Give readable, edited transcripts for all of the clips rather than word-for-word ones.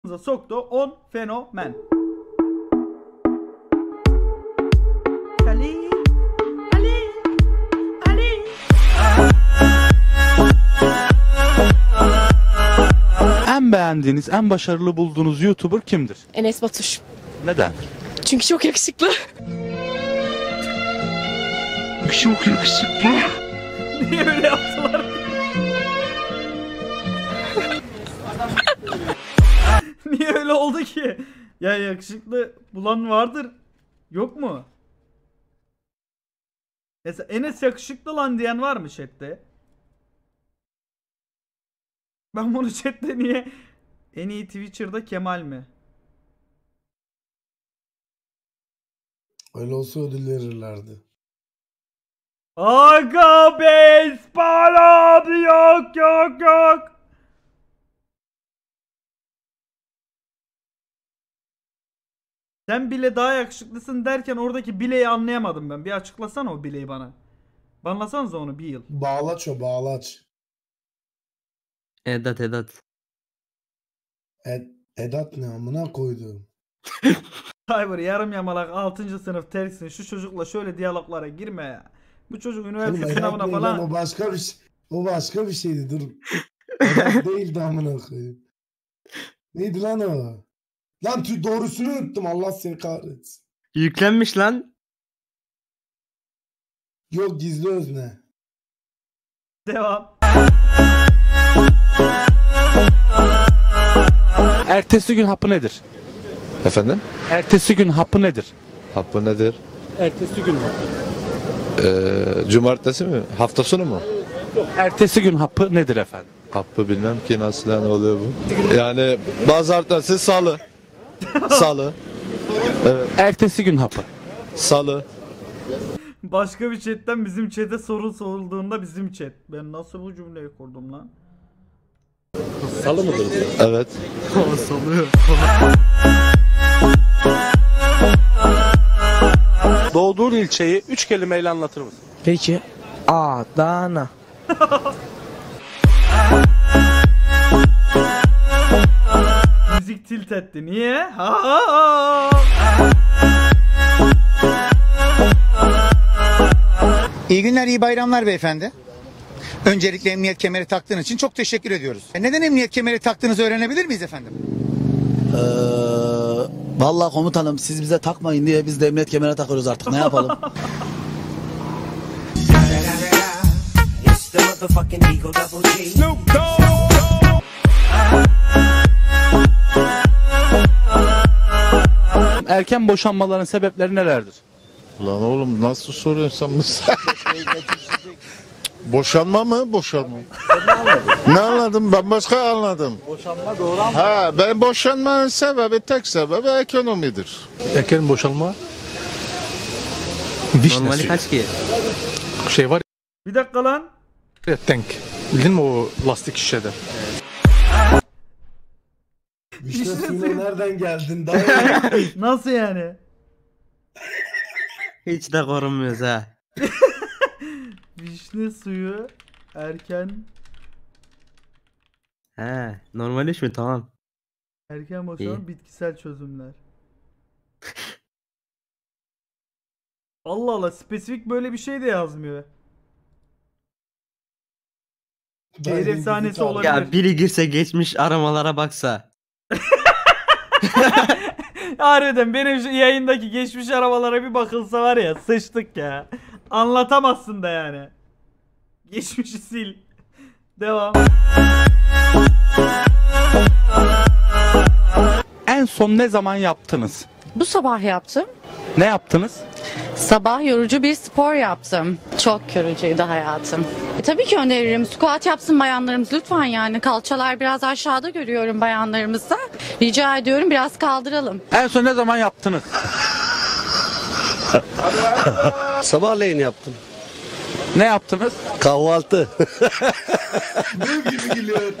soktu 10 fenomen. Ali, Ali, Ali. En beğendiğiniz, en başarılı bulduğunuz YouTuber kimdir? Enes Batur. Neden? Çünkü çok yakışıklı. Çok yakışıklı. Niye öyle yaptılar? Niye öyle oldu ki? Ya yakışıklı bulan vardır. Yok mu? Mesela Enes yakışıklı lan diyen var mı chatte? Ben bunu chatte niye? En iyi Twitcher'da Kemal mi? Öyle olsa ödül verirlerdi. Aga baseball abi yok yok yok. Sen bile daha yakışıklısın derken oradaki bileği anlayamadım ben. Bir açıklasana o bileği bana. Banlasanıza onu bir yıl. Bağlaç o bağlaç. Edat. Edat ne amına koyduğum. Cyber yarım yamalak 6. sınıf tersin. Şu çocukla şöyle diyaloglara girme ya. Bu çocuk üniversite Oğlum, sınavına Edat falan. değil lan, o başka bir şey. O başka bir şeydi dur. Edat değildi amına koyayım. Neydi lan o? Lan doğrusunu unuttum, Allah seni kahretsin. Yüklenmiş lan. Yok, gizli özne. Devam. Ertesi gün hapı nedir? Efendim? Ertesi gün hapı nedir? Hapı nedir? Ertesi gün hapı. Cumartesi mi? Hafta sonu mu? Ertesi gün hapı nedir efendim? Hapı bilmem ki nasıl ne oluyor bu. Yani pazartesi salı. Salı. Evet. Ertesi gün hapı. Salı. Başka bir chatten bizim chat'e soru sorulduğunda bizim chat. Ben nasıl bu cümleyi kurdum lan? Salı mıdır? Evet. Doğduğun ilçeyi 3 kelimeyle anlatır mısın? Peki. Adana. Müzik tilt etti. Niye? Ha, ha, ha. İyi günler, iyi bayramlar beyefendi. Öncelikle emniyet kemeri taktığınız için çok teşekkür ediyoruz. Neden emniyet kemeri taktığınızı öğrenebilir miyiz efendim? Vallahi komutanım siz bize takmayın diye biz de emniyet kemerine takıyoruz artık, ne yapalım? Erken boşanmaların sebepleri nelerdir? Lan oğlum nasıl soruyorsun sen Boşanma mı? Boşanma. Ne anladım? Ben başka anladım. Boşanma doğru ama. Ha, ben boşanmanın sebebi, tek sebebi ekonomidir. Erken boşalma. Normali kaç ki? Şey var Bir dakika lan. ya, tank. Bildin mi o lastik şişede? Vişne suyuna nereden geldin? Daha Nasıl yani? Hiç de korunmuyoruz ha. Vişne suyu erken He, normal iş mi? Tamam. boşalan İyi. bitkisel çözümler. Allah Allah, spesifik böyle bir şey de yazmıyor. Şehir efsanesi olabilir. Ya biri girse geçmiş aramalara baksa. Harbiden benim şu yayındaki geçmiş arabalara bir bakılsa var ya, sıçtık ya. Anlatamazsın da yani. Geçmişi sil. Devam. En son ne zaman yaptınız? Bu sabah yaptım. Ne yaptınız? Sabah yorucu bir spor yaptım. Çok yorucuydu hayatım. Tabii ki öneririm. Squat yapsın bayanlarımız lütfen yani. Kalçalar biraz aşağıda görüyorum bayanlarımızda. Rica ediyorum biraz kaldıralım. En son ne zaman yaptınız? Sabahleyin yaptım. Ne yaptınız? Kahvaltı. ne gibi gülüyor?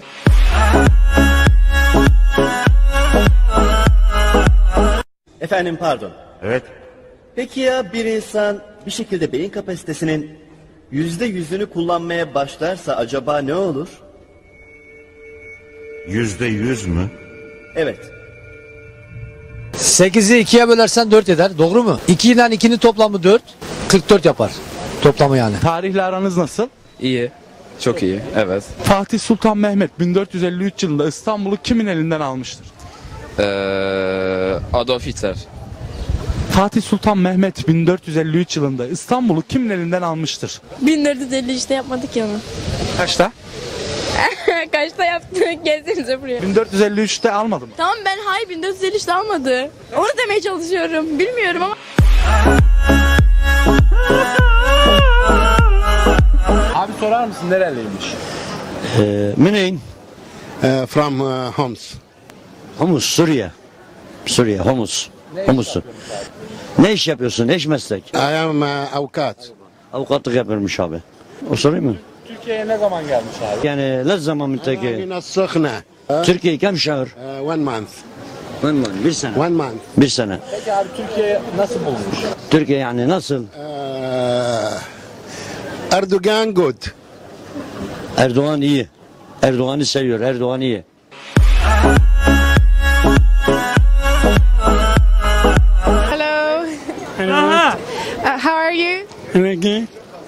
Efendim pardon. Evet. Peki ya bir insan bir şekilde beyin kapasitesinin %100'ünü kullanmaya başlarsa acaba ne olur? %100 mü? Evet. 8'i 2'ye bölersen 4 eder. Doğru mu? 2 ile 2'nin toplamı 4. 44 yapar. Toplamı yani. Tarihle aranız nasıl? İyi. Çok iyi. Evet. Fatih Sultan Mehmet 1453 yılında İstanbul'u kimin elinden almıştır? Adolf Hitler. Fatih Sultan Mehmet 1453 yılında İstanbul'u kimin elinden almıştır? 1453'te yapmadık ya onu. Kaçta? Kaçta yaptık? Gelsenize buraya. 1453'te almadı mı? Tamam ben hayır 1453'te almadı. Onu demeye çalışıyorum. Bilmiyorum ama. Abi sorar mısın nereliymiş? منين؟ From Homs. Humus, Suriye. Suriye, Humus. Humus'u. Ne iş yapıyorsun? Ne iş meslek? I am avukat. Avukatlık yapıyormuş abi. O sorayım mı? Türkiye'ye ne zaman gelmiş abi? Yani ne zaman müteki? من السخنة. Türkiye kam şahır? 1 month. Bir sene. 1 month. Bir sene. Peki abi Türkiye nasıl bulmuş? Türkiye yani nasıl? Erdoğan good. Erdoğan iyi. Erdoğan'ı seviyor. Erdoğan iyi. Hello. How are you? Okay.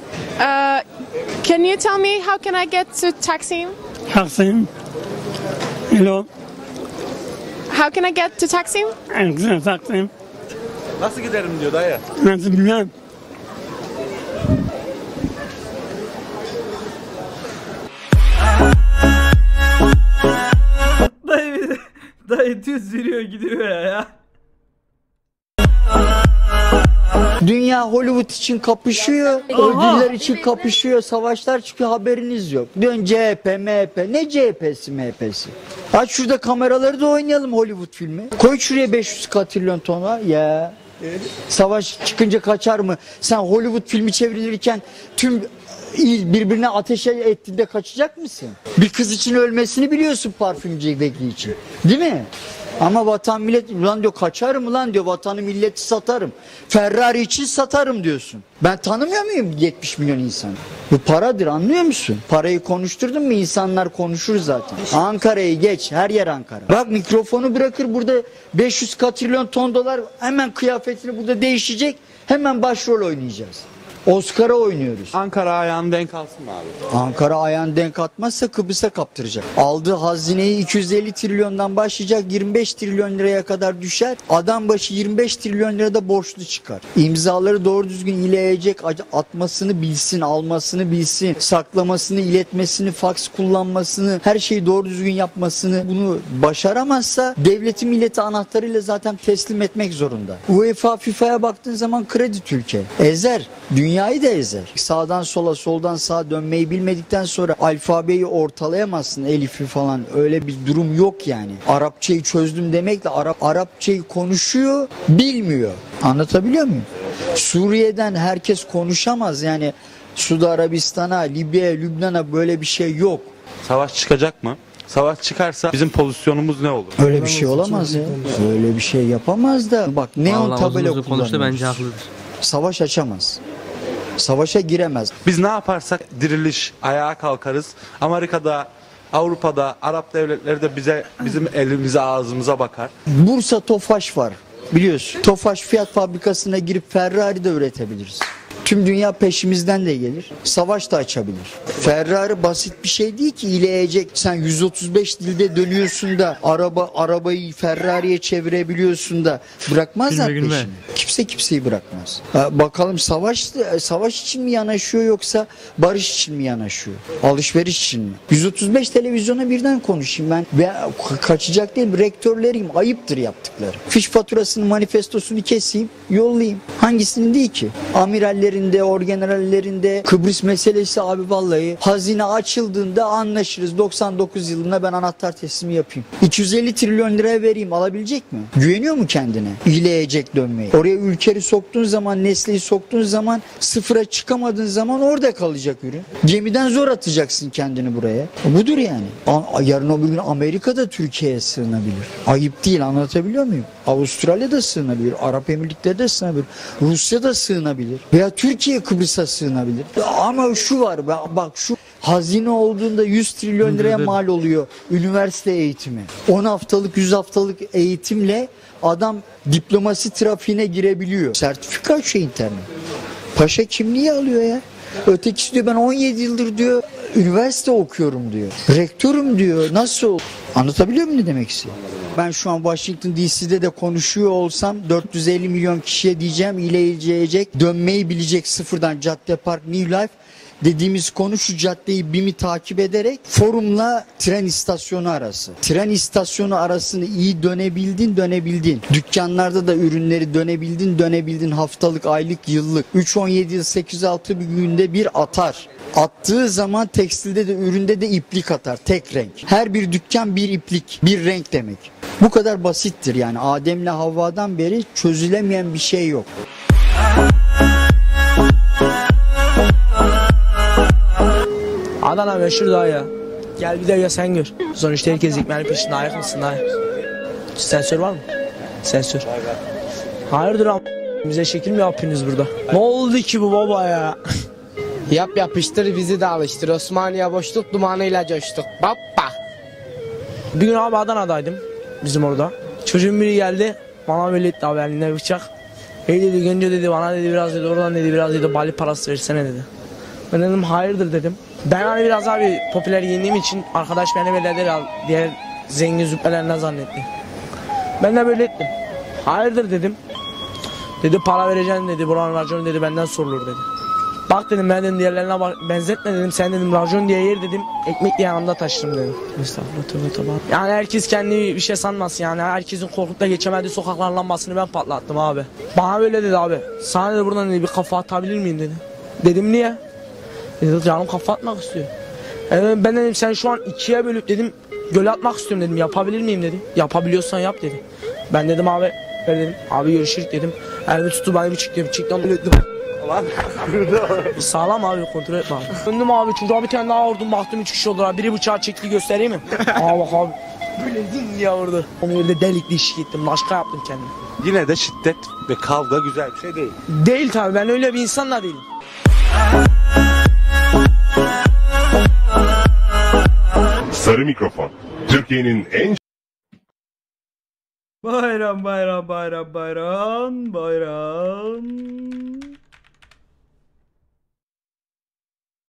Can you tell me how can I get to Taksim? Taksim. Hello. How can I get to Taksim? Taksim. Nasıl giderim diyor dayı. Nasıl bilmem. Dayı düz yürüyor gidiyor ya. Dünya Hollywood için kapışıyor, ödüller için kapışıyor, savaşlar çıkıyor, haberiniz yok. Dön CHP, MHP, ne CHP'si MHP'si? Aç şurada kameraları da oynayalım Hollywood filmi. Koy şuraya 500 katrilyon tona ya. Savaş çıkınca kaçar mı? Sen Hollywood filmi çevrilirken tüm il birbirine ateş ettiğinde kaçacak mısın? Bir kız için ölmesini biliyorsun parfümcü Bekli için. Değil mi? Ama vatan millet ulan diyor kaçarım ulan diyor vatanı milleti satarım. Ferrari için satarım diyorsun. Ben tanımıyor muyum 70 milyon insan? Bu paradır anlıyor musun? Parayı konuşturdun mu insanlar konuşur zaten. Ankara'yı geç her yer Ankara. Bak mikrofonu bırakır burada 500 katrilyon ton dolar hemen kıyafetini burada değişecek. Hemen başrol oynayacağız. Oscar'a oynuyoruz. Ankara ayağını denk alsın mı abi? Ankara ayağını denk atmazsa Kıbrıs'a kaptıracak. Aldığı hazineyi 250 trilyondan başlayacak 25 trilyon liraya kadar düşer. Adam başı 25 trilyon lirada borçlu çıkar. İmzaları doğru düzgün ileyecek, atmasını bilsin, almasını bilsin, saklamasını, iletmesini, faks kullanmasını, her şeyi doğru düzgün yapmasını bunu başaramazsa devleti milleti anahtarıyla zaten teslim etmek zorunda. UEFA, FIFA'ya baktığın zaman kredi Türkiye. Ezer. Dünyayı da ezer. Sağdan sola, soldan sağa dönmeyi bilmedikten sonra alfabeyi ortalayamazsın, elifi falan. Öyle bir durum yok yani. Arapçayı çözdüm demekle Arapçayı konuşuyor, bilmiyor. Anlatabiliyor muyum? Suriye'den herkes konuşamaz yani. Suudi Arabistan'a, Libya'ya, Lübnan'a böyle bir şey yok. Savaş çıkacak mı? Savaş çıkarsa bizim pozisyonumuz ne olur? Öyle bir şey olamaz ya. Öyle bir şey yapamaz da. Bak neon tabela kullanıyoruz. Bence haklıdır. Savaş açamaz. Savaşa giremez. Biz ne yaparsak diriliş, ayağa kalkarız. Amerika'da, Avrupa'da, Arap devletleri de bizim elimize ağzımıza bakar. Bursa Tofaş var biliyorsun. Tofaş Fiat fabrikasına girip Ferrari de üretebiliriz. Tüm dünya peşimizden de gelir. Savaş da açabilir. Ferrari basit bir şey değil ki ileyecek. Sen 135 dilde dönüyorsun da arabayı Ferrari'ye çevirebiliyorsun da bırakmazlar peşini. Kimse kimseyi bırakmaz. Bakalım savaş için mi yanaşıyor yoksa barış için mi yanaşıyor? Alışveriş için mi? 135 televizyona birden konuşayım ben. Kaçacak değilim. Rektörleriyim. Ayıptır yaptıkları. Fiş faturasını, manifestosunu keseyim, yollayayım. Hangisinin değil ki? Amirallerin orgenerallerinde Kıbrıs meselesi abi vallahi hazine açıldığında anlaşırız. 99 yılında ben anahtar teslimi yapayım. 250 trilyon liraya vereyim alabilecek mi? Güveniyor mu kendine? İleyecek dönmeyi. Oraya Ülker'i soktuğun zaman, Nesle'yi soktuğun zaman sıfıra çıkamadığın zaman orada kalacak ürün. Gemiden zor atacaksın kendini buraya. Budur yani. Yarın öbür gün Amerika'da Türkiye'ye sığınabilir. Ayıp değil anlatabiliyor muyum? Avustralya'da sığınabilir. Arap Emirlikleri'de de sığınabilir. Rusya'da sığınabilir. Veya Türkiye Kıbrıs'a sığınabilir. Ama şu var bak şu Hazine olduğunda 100 trilyon liraya mal oluyor üniversite eğitimi. 10 haftalık 100 haftalık eğitimle adam diplomasi trafiğine girebiliyor. Sertifika şu internet. Paşa kimliği alıyor ya. Ötekisi diyor ben 17 yıldır diyor üniversite okuyorum diyor. Rektörüm diyor. Nasıl? Anlatabiliyor muyum ne demek istiyorum? Ben şu an Washington DC'de de konuşuyor olsam 450 milyon kişiye diyeceğim iyileşecek, dönmeyi bilecek sıfırdan Cadde Park New Life dediğimiz konu şu caddeyi BİM'i takip ederek forumla tren istasyonu arası. Tren istasyonu arasını iyi dönebildin. Dükkanlarda da ürünleri dönebildin haftalık, aylık, yıllık. 3-17 yıl 8-6 bir günde bir atar. Attığı zaman tekstilde de üründe de iplik atar. Tek renk. Her bir dükkan bir iplik, bir renk demek. Bu kadar basittir yani. Adem'le Havva'dan beri çözülemeyen bir şey yok. Adana meşhur daha ya. Gel bir de ya sen gör. Sonuçta herkes ekmeğinin peşinde ayak mısın daha? Sensör var mı? Sensör. Hayırdır am? Bize şekil mi yapıyorsunuz burada? Ne oldu ki bu baba ya? Yap yapıştır bizi de alıştır. Osmaniye boşluk dumanıyla coştuk. Baba. Bir gün abi Adana'daydım. Bizim orada. Çocuğun biri geldi. Bana böyle etti abi elinde bıçak. Hey dedi Gönce dedi bana dedi biraz dedi oradan dedi biraz dedi bali parası versene dedi. Ben dedim hayırdır dedim. Ben hani biraz abi popüler giyindiğim için arkadaş beni böyle diğer zengin züppelerinden zannetti. Ben de böyle ettim. Hayırdır dedim. Dedi para vereceğim dedi buranın raconu dedi benden sorulur dedi. Bak dedim ben dedim diğerlerine benzetme dedim sen dedim racon diye yer dedim ekmek diye yanımda taşırım dedim. Yani herkes kendi bir şey sanmasın yani herkesin korkup da geçemediği sokaklar lambasını ben patlattım abi. Bana böyle dedi abi sana dedi buradan dedi, bir kafa atabilir miyim dedi. Dedim niye? Dedi canım kafa atmak istiyor. Ben dedim sen şu an ikiye bölüp dedim göle atmak istiyorum dedim yapabilir miyim dedi. Yapabiliyorsan yap dedi. Ben dedim abi dedim abi görüşürüz dedim. Elimi tuttu bana bir çıktım çıktım böyle ettim. Sağlam abi kontrol etme abi. Döndüm abi çocuğa bir tane daha vurdum baktım 3 kişi oldular. Biri bıçağı çekti göstereyim mi? Aa bak abi. Böyle din diye vurdu. Onu öyle delik dişik ettim. Laşka yaptım kendimi. Yine de şiddet ve kavga güzel bir şey değil. Değil tabi ben öyle bir insan da değilim. Sarı Mikrofon. Türkiye'nin en Bayram.